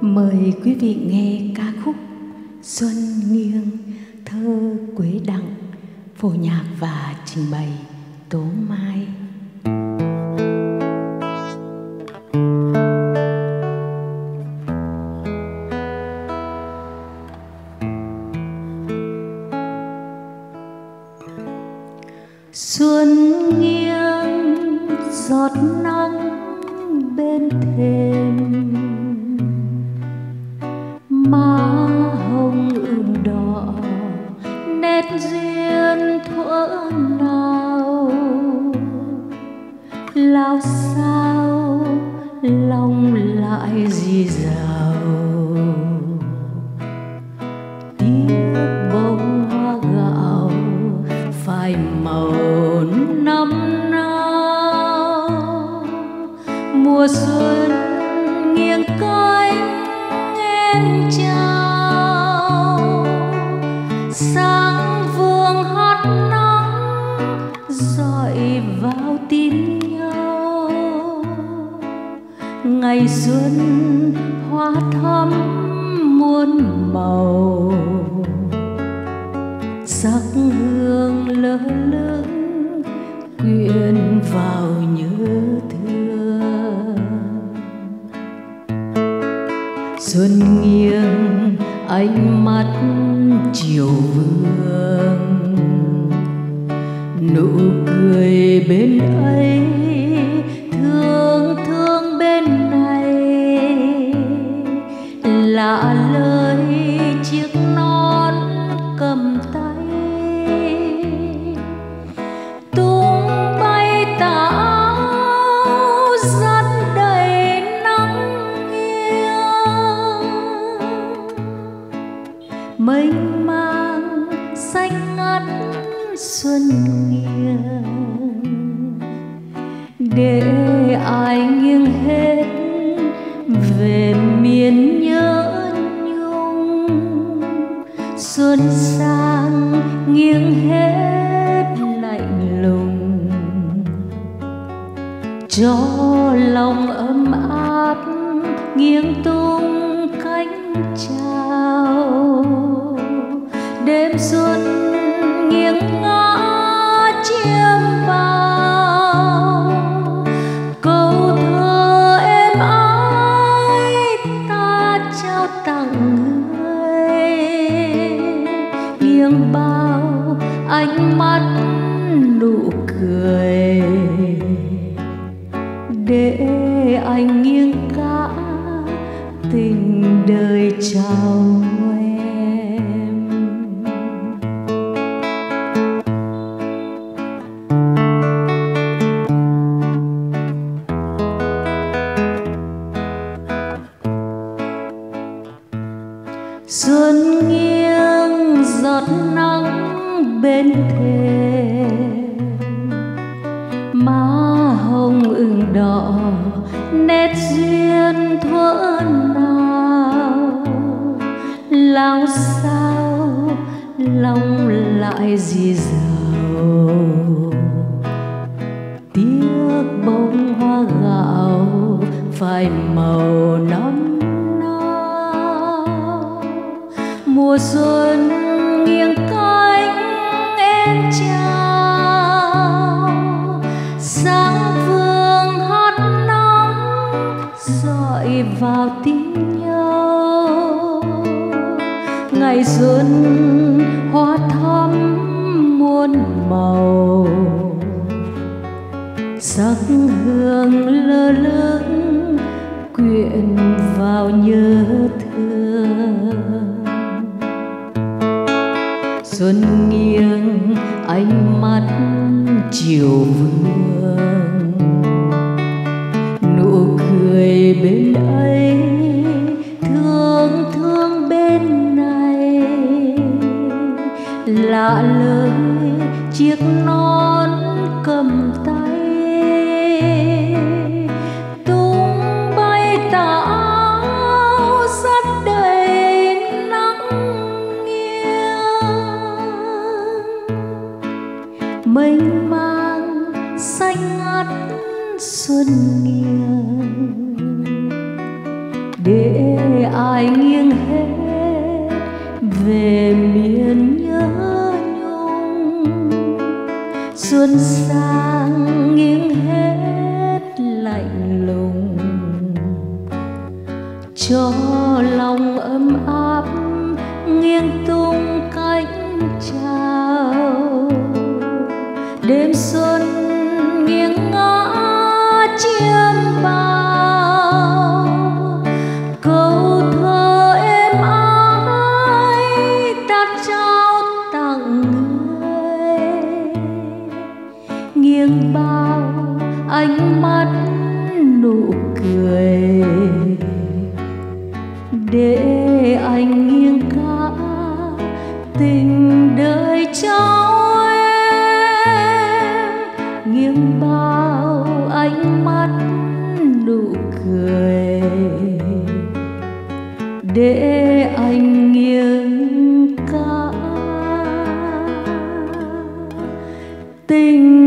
Mời quý vị nghe ca khúc Xuân Nghiêng, thơ Quế Đặng, phổ nhạc và trình bày Tố Mai. Xuân nghiêng giọt nắng bên thềm, má hồng ửng đỏ nét duyên thuở nào. Lao sao lòng lại rì rào, tiếc bông hoa gạo phai màu năm nào. Mùa xuân nghiêng cánh em chào, sáng vương hát nắng dọi vào tim nhau. Ngày xuân hoa thắm muôn màu, sắc hương lơ lửng quyện vào nhớ thương. Xuân nghiêng ánh mắt chiều vương, nụ cười bên ấy thương thương bên này. Lạ lời chiếc nón cầm tay, tung bay tà áo dắt đầy nắng nghiêng. Mênh mang xanh ngắt xuân nghiêng, để ai nghiêng hết về miền nhớ nhung. Xuân sang nghiêng hết lạnh lùng, cho lòng ấm áp nghiêng tung cánh chào. Đêm xuân nghiêng ngã chiêm bao, câu thơ êm ái ta trao tặng người. Nghiêng bao ánh mắt nụ cười, để anh nghiêng cả tình đời chào em. Xuân nghiêng giọt nắng bên thềm, má hồng ửng đỏ nét duyên thuở nào. Lao sao lòng lại rì rào, tiếc bông hoa gạo phai màu năm nào. Mùa xuân nghiêng cánh em chào, sáng vương hát nắng dọi vào tim nhau. Ngày xuân hoa thắm muôn màu, sắc hương lơ lửng quyện vào nhớ thương. Xuân nghiêng ánh mắt chiều vương, nụ cười bên ấy thương thương bên này. Lạ lời chiếc nón cầm tay, tung bay tà áo dắt đầy nắng nghiêng. Mênh mang xanh ngắt phải nghiêng hết về miền nhớ nhung. Xuân sang nghiêng hết lạnh lùng, cho lòng ấm áp nghiêng tung cánh chào. Đêm xuân nghiêng ngã chiêm bao, câu thơ êm ái ta trao tặng người. Nghiêng bao ánh mắt nụ cười, để anh nghiêng cả tình đời cháu em. Nghiêng bao ánh mắt nụ cười, để anh nghiêng cả tình